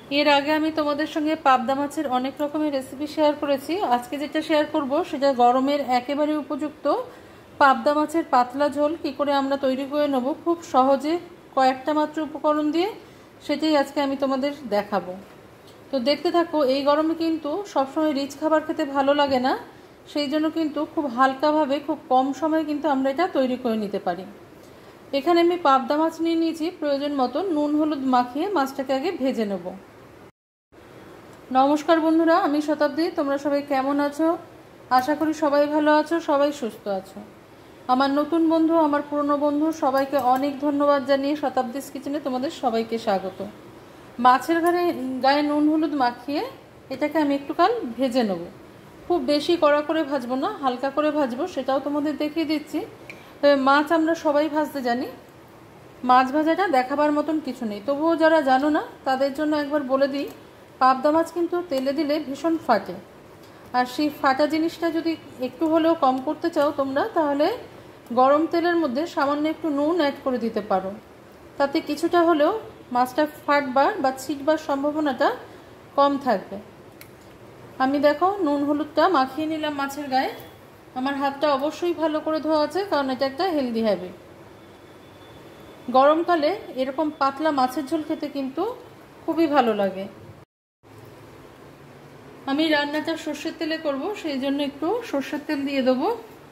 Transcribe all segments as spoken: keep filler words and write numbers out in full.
এর আগে আমি তোমাদের সঙ্গে পাবদা মাছের অনেক রকমের রেসিপি শেয়ার করেছি। আজকে যেটা শেয়ার করব সেটা গরমের একেবারে উপযুক্ত পাবদা মাছের পাতলা ঝোল কি করে আমরা তৈরি করে নেব খুব সহজে কয়েকটা মাত্র উপকরণ দিয়ে, সেটাই আজকে আমি তোমাদের দেখাবো। তো দেখতে থাকো। এই গরমে কিন্তু সবসময় রিচ খাবার খেতে ভালো লাগে না, সেই জন্য কিন্তু খুব হালকাভাবে খুব কম সময়ে কিন্তু আমরা এটা তৈরি করে নিতে পারি। এখানে আমি পাবদা মাছ নিয়ে নিয়েছি, প্রয়োজন মতো নুন হলুদ মাখিয়ে মাছটাকে আগে ভেজে নেব। নমস্কার বন্ধুরা, আমি শতাব্দী। তোমরা সবাই কেমন আছো? আশা করি সবাই ভালো আছো, সবাই সুস্থ আছো। আমার নতুন বন্ধু, আমার পুরনো বন্ধু, সবাইকে অনেক ধন্যবাদ জানিয়ে শতাব্দীস কিচেনে তোমাদের সবাইকে স্বাগত। মাছের গায়ে গায়ে নুন হলুদ মাখিয়ে এটাকে আমি একটু কাল ভেজে নেব। খুব বেশি কড়া করে ভাজবো না, হালকা করে ভাজবো, সেটাও তোমাদের দেখিয়ে দিচ্ছি। তবে মাছ আমরা সবাই ভাজতে জানি, মাছ ভাজাটা দেখাবার মতন কিছু নেই। তবুও যারা জানো না তাদের জন্য একবার বলে দিই, পাবদা মাছ কিন্তু তেলে দিলে ভীষণ ফাটে। আর সেই ফাটা জিনিসটা যদি একটু হলেও কম করতে চাও তোমরা, তাহলে গরম তেলের মধ্যে সামান্য একটু নুন অ্যাড করে দিতে পারো। তাতে কিছুটা হলেও মাছটা ফাটবার বা ছিটবার সম্ভাবনাটা কম থাকবে। আমি দেখো নুন হলুদটা মাখিয়ে নিলাম মাছের গায়ে। আমার হাতটা অবশ্যই ভালো করে ধোয়া আছে, কারণ এটা একটা হেলদি হ্যাবিট। গরমকালে এরকম পাতলা মাছের ঝোল খেতে কিন্তু খুবই ভালো লাগে। আমি রান্নাটা সর্ষের তেলে করব, সেই জন্য একটু সর্ষের তেল দিয়ে দেবো।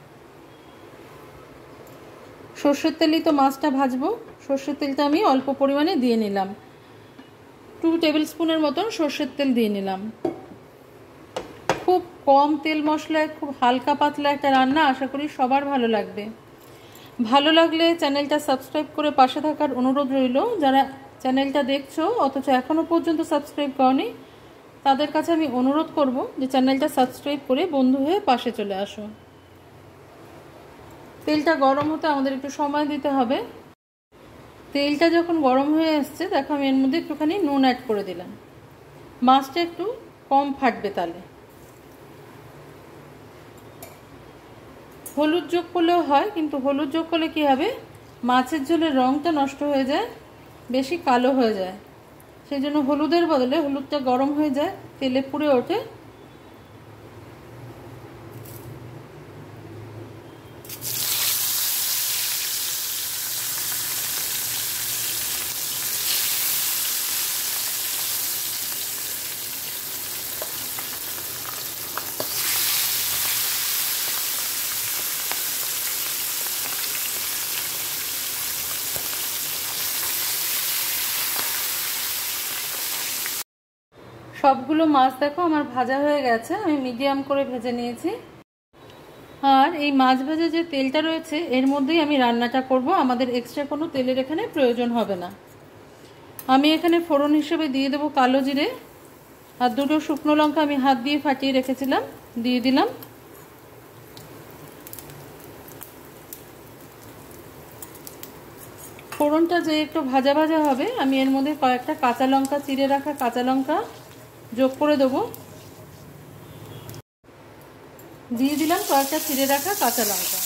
সর্ষের তেলেই তো মাছটা ভাজবো। সর্ষের তেলটা আমি অল্প পরিমাণে দিয়ে নিলাম, টু টেবিল স্পুনের মতন সর্ষের তেল দিয়ে নিলাম। খুব কম তেল মশলায় খুব হালকা পাতলা একটা রান্না, আশা করি সবার ভালো লাগবে। ভালো লাগলে চ্যানেলটা সাবস্ক্রাইব করে পাশে থাকার অনুরোধ রইল। যারা চ্যানেলটা দেখছো অথচ এখনও পর্যন্ত সাবস্ক্রাইব করনি, তাদের কাছে আমি অনুরোধ করব যে চ্যানেলটা সাবস্ক্রাইব করে বন্ধু হয়ে পাশে চলে আসো। তেলটা গরম হতে আমাদের একটু সময় দিতে হবে। তেলটা যখন গরম হয়ে আসছে, দেখো আমি এর মধ্যে একটুখানি নুন অ্যাড করে দিলাম। মাছটা একটু কম ফাটবে তাহলে। হলুদ যোগ করলেও হয়, কিন্তু হলুদ যোগ করলে কী হবে, মাছের ঝোলের রঙটা নষ্ট হয়ে যায়, বেশি কালো হয়ে যায়। সেই জন্য হলুদের বদলে হলুদটা গরম হয়ে যায়, তেলে পুড়ে ওঠে। সবগুলো মাছ দেখো আমার ভাজা হয়ে গেছে, আমি মিডিয়াম করে ভেজে নিয়েছি। আর এই মাছ ভাজা যে তেলটা রয়েছে এর মধ্যেই আমি রান্নাটা করব, আমাদের এক্সট্রা কোনো তেলের এখানে প্রয়োজন হবে না। আমি এখানে ফোড়ন হিসেবে দিয়ে দেবো কালো জিরে আর দুটো শুকনো লঙ্কা আমি হাত দিয়ে ফাটিয়ে রেখেছিলাম, দিয়ে দিলাম। ফোড়নটা যে একটু ভাজা ভাজা হবে, আমি এর মধ্যে কয়েকটা কাঁচা লঙ্কা, চিড়ে রাখা কাঁচা লঙ্কা যোগ করে দেবো। দিয়ে দিলাম কয়েকটা চিড়ে রাখা কাঁচা লঙ্কা।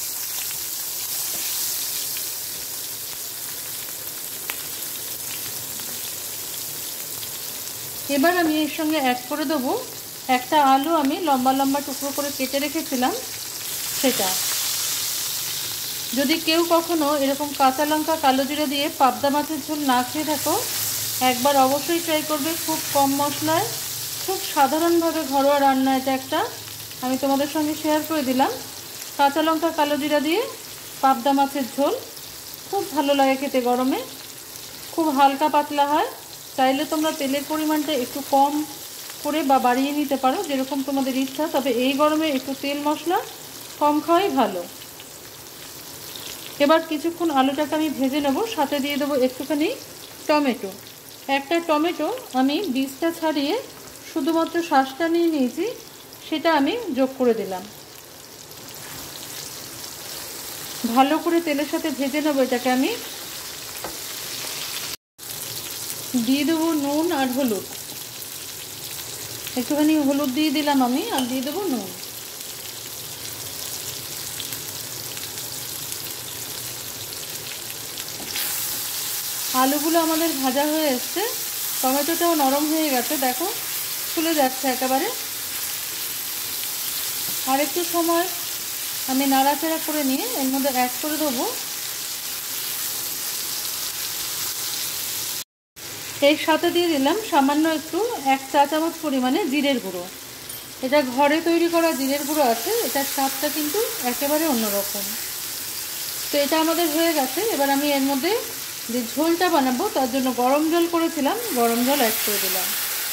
এবার আমি এর সঙ্গে অ্যাড করে দেবো একটা আলু, আমি লম্বা লম্বা টুকরো করে কেটে রেখেছিলাম সেটা। যদি কেউ কখনো এরকম কাঁচা লঙ্কা কালো জিরে দিয়ে পাবদা মাছের ঝোল না খেয়ে থাকো, একবার অবশ্যই ট্রাই করবে। খুব কম মশলায় খুব সাধারণভাবে ঘরোয়া রান্না এটা একটা, আমি তোমাদের সঙ্গে শেয়ার করে দিলাম। কাঁচা লঙ্কা কালো জিরা দিয়ে পাবদা মাছের ঝোল খুব ভালো লাগে খেতে গরমে, খুব হালকা পাতলা হয়। চাইলে তোমরা তেলের পরিমাণটা একটু কম করে বা বাড়িয়ে নিতে পারো, যেরকম তোমাদের ইচ্ছা। তবে এই গরমে একটু তেল মশলা কম খাওয়াই ভালো। এবার কিছুক্ষণ আলুটাকে আমি ভেজে নেব, সাথে দিয়ে দেবো একটুখানি টমেটো। একটা টমেটো আমি বীজটা ছাড়িয়ে শুধুমাত্র শাঁসটা নিয়ে নিয়েছি, সেটা আমি যোগ করে দিলাম। ভালো করে তেলের সাথে ভেজে নেব এটাকে। আমি দিয়ে দেবো নুন আর হলুদ, একটুখানি হলুদ দিয়ে দিলাম আমি, আর দিয়ে দেবো নুন। আলুগুলো আমাদের ভাজা হয়ে এসছে, টমেটোটাও নরম হয়ে গেছে, দেখো ফুলে যাচ্ছে একেবারে। আর একটু সময় আমি নাড়াচাড়া করে নিয়ে এর মধ্যে অ্যাড করে দেবো এর সাথে দিয়ে দিলাম সামান্য একটু এক চা চামচ পরিমাণে জিরের গুঁড়ো। এটা ঘরে তৈরি করা জিরের গুঁড়ো আছে, এটার স্বাদটা কিন্তু একেবারে অন্যরকম। তো এটা আমাদের হয়ে গেছে। এবার আমি এর মধ্যে যে ঝোলটা বানাবো তার জন্য গরম জল করেছিলাম, গরম জল অ্যাড করে দিলাম।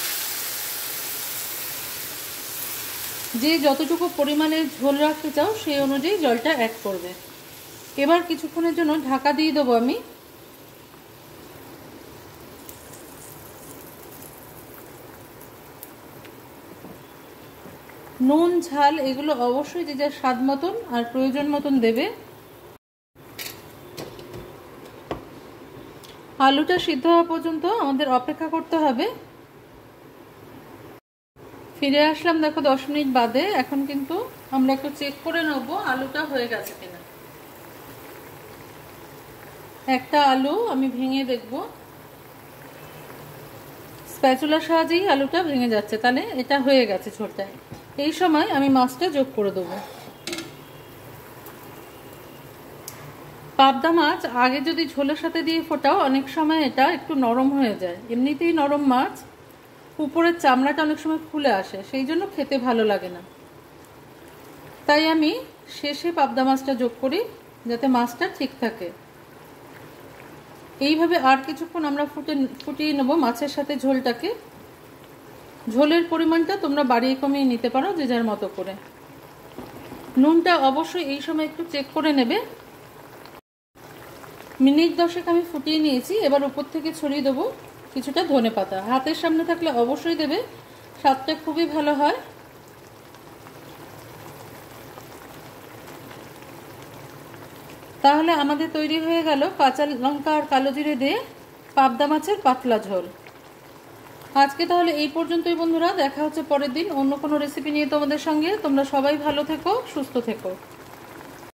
যে যতটুকু পরিমাণে ঝোল রাখতে চাও সেই অনুযায়ী জলটা অ্যাড করবে। এবার কিছুক্ষণের জন্য ঢাকা দিয়ে দেবো আমি। নুন ঝাল এগুলো অবশ্যই যে যার স্বাদ মতন আর প্রয়োজন মতন দেবে। আলুটা সিদ্ধ হওয়া পর্যন্ত আমাদের অপেক্ষা করতে হবে। ফিরে আসলাম দেখো দশ মিনিট বাদে। এখন কিন্তু আমরা একটু চেক করে নেব আলুটা হয়ে গেছে কিনা। একটা আলু আমি ভেঙে দেখব, স্প্যাচুলার সাহায্যেই আলুটা ভেঙে যাচ্ছে, তাহলে এটা হয়ে গেছে ঝোলটা। এই সময় আমি মাছটা যোগ করে দেবো। পাবদা মাছ আগে যদি ঝোলের সাথে দিয়ে ফোটাও অনেক সময় এটা একটু নরম হয়ে যায়, এমনিতেই নরম মাছ, উপরের চামড়াটা অনেক সময় খুলে আসে, সেই জন্য খেতে ভালো লাগে না। তাই আমি শেষে পাবদা মাছটা যোগ করি যাতে মাছটা ঠিক থাকে। এইভাবে আর কিছুক্ষণ আমরা ফুটে ফুটিয়ে নেব মাছের সাথে ঝোলটাকে। ঝোলের পরিমাণটা তোমরা বাড়িয়ে কমিয়ে নিতে পারো যে যার মতো করে। নুনটা অবশ্যই এই সময় একটু চেক করে নেবে। মিনিট দশেক আমি ফুটিয়ে নিয়েছি। এবার উপর থেকে ছড়িয়ে দেবো কিছুটা ধনেপাতা। হাতের সামনে থাকলে অবশ্যই দেবে, স্বাদটা খুবই ভালো হয়। তাহলে আমাদের তৈরি হয়ে গেল কাঁচা লঙ্কা আর কালো জিরে দিয়ে পাবদা মাছের পাতলা ঝোল। আজকে তাহলে এই পর্যন্তই বন্ধুরা, দেখা হচ্ছে পরের দিন অন্য কোনো রেসিপি নিয়ে তোমাদের সঙ্গে। তোমরা সবাই ভালো থেকো, সুস্থ থেকো।